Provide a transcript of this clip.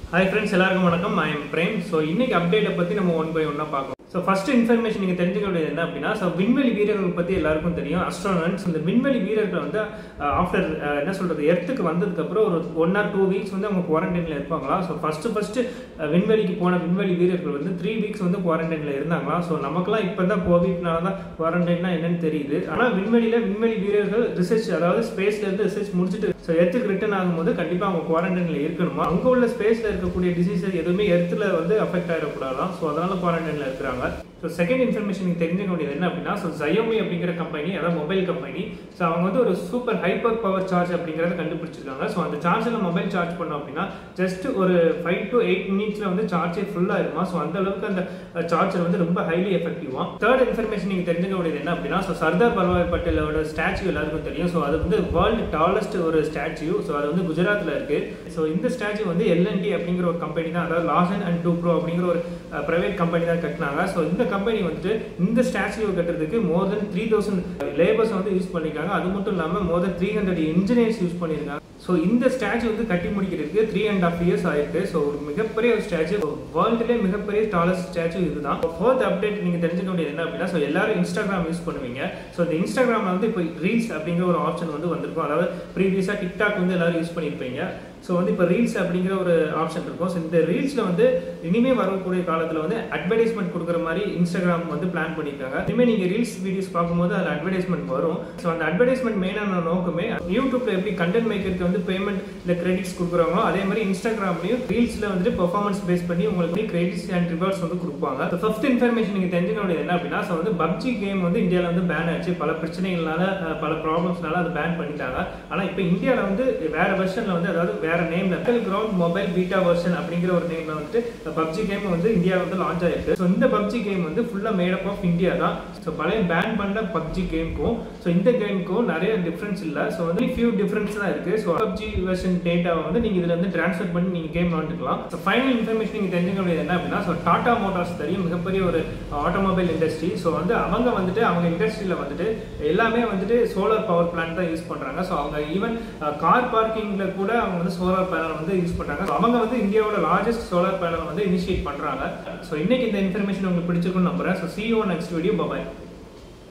Hi friends, எல்லாருக்கும் வணக்கம். I am Prem. So இன்னைக்கு அப்டேட் பத்தி நம்ம ஒன் பை ஒன்னா பார்க்கலாம். So first information நீங்க தெரிஞ்சுக்க வேண்டியது என்ன அப்படினா விண்வெளி வீரர்கள் பத்தி எல்லாருக்கும் தெரியும். அஸ்ட்ரோனட்ஸ் இந்த விண்வெளி வீரர்கள் வந்து ஆஃப்டர் என்ன சொல்றது எர்த்துக்கு வந்ததுக்கு அப்புறம் ஒரு 1 or 2 வீக்ஸ் வந்து அவங்க குவாரண்டைன்ல இருப்பாங்களா. ஸோ ஃபர்ஸ்ட் விண்வெளிக்கு போன விண்வெளி வீரர்கள் வந்து 3 வீக்ஸ் வந்து குவாரண்டைன்ல இருந்தாங்களா. ஸோ நமக்குலாம் இப்பதான் கோவிட்னால தான் குவாரண்டைன்னா என்னன்னு தெரியுது. ஆனா விண்வெளி வீரர்கள் ரிசர்ச் அதாவது ஸ்பேஸ்ல இருந்து ரிசர்ச் முடிச்சுட்டு ஸோ எர்த்துக்கு ரிட்டர்ன் ஆகும்போது கண்டிப்பா அவங்க குவாரண்டைன்ல இருக்கணுமா. அங்க உள்ள ஸ்பேஸ்ல இருக்கக்கூடிய டிசீசஸ் எதுவுமே எர்த்துல வந்து அஃபெக்ட் ஆயிடக்கூடாதான். ஸோ அதனால குவாரண்டைன்ல இருக்கிறாங்க. ஸோ செகண்ட் இன்ஃபர்மேஷன் நீங்க தெரிஞ்சுக்க வேண்டியது என்ன அப்படின்னா Xiaomi அப்படிங்கிற கம்பெனி, அதாவது மொபைல் கம்பெனி. ஸோ அவங்க வந்து ஒரு சூப்பர் ஹைப்பர் பவர் சார்ஜ் அப்படிங்கறத கண்டுபிடிச்சிருக்காங்க. ஸோ அந்த சார்ஜ்ல மொபைல் சார்ஜ் பண்ணோம் அப்படின்னா ஜஸ்ட் ஒரு 5 to 8 மினிட்ஸ்ல வந்து சார்ஜே ஃபுல் ஆயிருமா. ஸோ அந்த அளவுக்கு அந்த சார்ஜர் வந்து ரொம்ப ஹைலி எஃபெக்டிவா. தேர்ட் இன்ஃபர்மேஷன் நீங்க தெரிஞ்சுக்க வேண்டியது என்ன அப்படின்னா சர்தார் வல்லபாய் பட்டேலோட ஸ்டாச்சு எல்லாருக்கும் தெரியும். ஸோ அது வந்து வேர்ல்டு டாலஸ்ட் ஒரு ஸ்டாச்சு. ஸோ அது வந்து குஜராத்ல இருக்கு. ஸோ இந்த ஸ்டாச்சு வந்து L&T அப்படிங்கிற ஒரு கம்பெனி தான், அதாவது லார்சன் அண்ட் டூப்ரோ அப்படிங்கிற ஒரு பிரைவேட் கம்பெனி தான் கட்டினாங்க. ஸோ இந்த கம்பெனி வந்துட்டு இந்த ஸ்டாச்சுவை கட்டுறதுக்கு மோர் தென் 3000 லேபர்ஸ் வந்து யூஸ் பண்ணிருக்காங்க. அது மட்டும் இல்லாம மோர் தென் 300 இன்ஜினியர்ஸ் யூஸ் பண்ணிருக்காங்க. ஸோ இந்த ஸ்டாச்சு வந்து கட்டி முடிக்கிறதுக்கு 3.5 years ஆயிருக்கு. ஸோ ஒரு மிகப்பெரிய ஒரு ஸ்டாச்சு, வேர்ல்டுலேயே மிகப்பெரிய டாலஸ்ட் ஸ்டாச்சு இதுதான். ஃபோர்த் அப்டேட் நீங்க தெரிஞ்சுக்க வேண்டியது என்ன அப்படின்னா எல்லாரும் இன்ஸ்டாகிராம் யூஸ் பண்ணுவீங்க. ஸோ இந்த இன்ஸ்டாகிராம்ல வந்து இப்போ ரீல்ஸ் அப்படிங்கிற ஒரு ஆப்ஷன் வந்து வந்திருக்கும். அதாவது ப்ரீவியஸா டிக்டாக் வந்து எல்லாரும் யூஸ் பண்ணியிருப்பீங்க. ஸோ வந்து இப்போ ரீல்ஸ் அப்படிங்கிற ஒரு ஆப்ஷன் இருக்கும். ஸோ இந்த ரீல்ஸ்ல வந்து இனிமே வரக்கூடிய காலத்தில் வந்து அட்வர்டைஸ்மெண்ட் கொடுக்குற மாதிரி இன்ஸ்டாகிராம் வந்து பிளான் பண்ணியிருக்காங்க. இனிமேல் நீங்கள் ரீல்ஸ் வீடியோஸ் பார்க்கும்போது அதில் அட்வர்டைஸ்மெண்ட் வரும். ஸோ அந்த அட்வர்டைஸ்மெண்ட் மெயினான நோக்கமே யூடியூப்ல எப்படி கண்டென்ட் மேக்கருக்கு வந்து பேமெண்ட் இல்லை கிரெடிட்ஸ் கொடுக்குறாங்களோ அதே மாதிரி இன்ஸ்டாகிராம்லையும் ரீல்ஸ்ல வந்துட்டு பெர்ஃபார்மன்ஸ் பேஸ் பண்ணி உங்களுக்கு கிரெடிட்ஸ் அண்ட் ரிவார்ட்ஸ் வந்து கொடுப்பாங்க. ஃபிஃப்த் இன்ஃபர்மேஷன் நீங்கள் தெரிஞ்சுக்க வேண்டியது என்ன அப்படின்னா வந்து PUBG கேம் வந்து இந்தியாவில் வந்து பேன் ஆயிடுச்சு. பல பிரச்சனைகளால பல ப்ராப்ளம்ஸ்னால அது பேன் பண்ணிட்டாங்க. ஆனால் இப்போ இந்தியாவில் வந்து வேற வெர்ஷன்ல வந்து அதாவது வேற நேம்ல battleground mobile beta version அப்படிங்கிற ஒரு நேம்ல வந்து PUBG கேம் வந்து இந்தியாவில் வந்து லான்ச் ஆயிருக்கு. ஸோ இந்த PUBG கேம் வந்து ஃபுல்லா மேட் அப் ஆஃப் இந்தியா தான். ஸோ பழைய பேன் பண்ண PUBG கேமுக்கும் ஸோ இந்த கேமுக்கும் நிறைய டிஃபரன்ஸ் இல்லை. ஸோ வந்து ஃபியூ டிஃபரன்ஸ் தான் இருக்கு. ஸோ PUBG வெர்ஷன் டேட்டாவை வந்து நீங்க இதுல வந்து டிரான்ஸ்ஃபர் பண்ணி நீங்க கேம் விளாண்டுக்கலாம். ஸோ ஃபைனல் இன்ஃபர்மேஷன் நீங்க தெரிஞ்சுக்க வேண்டியது என்ன அப்படின்னா டாடா மோட்டார்ஸ் தெரியும், மிகப்பெரிய ஒரு ஆட்டோமொபைல் இண்டஸ்ட்ரி. ஸோ வந்து அவங்க இண்டஸ்ட்ரியில வந்துட்டு எல்லாமே வந்துட்டு சோலார் பவர் பிளான்ட் தான் யூஸ் பண்றாங்க. ஸோ அவங்க ஈவன் கார் பார்க்கிங்ல கூட அவங்க வந்து சோலார் பேனல் வந்து யூஸ் பண்றாங்க. அவங்க வந்து இந்தியாவோட லார்ஜஸ்ட் சோலார் பேனல் வந்து இனிஷியேட் பண்றாங்க. ஸோ இன்னைக்கு இந்த இன்ஃபர்மேஷன் உங்களுக்கு பிடிச்சிருக்கும்னு நம்புறேன். So see you on next video. Bye bye.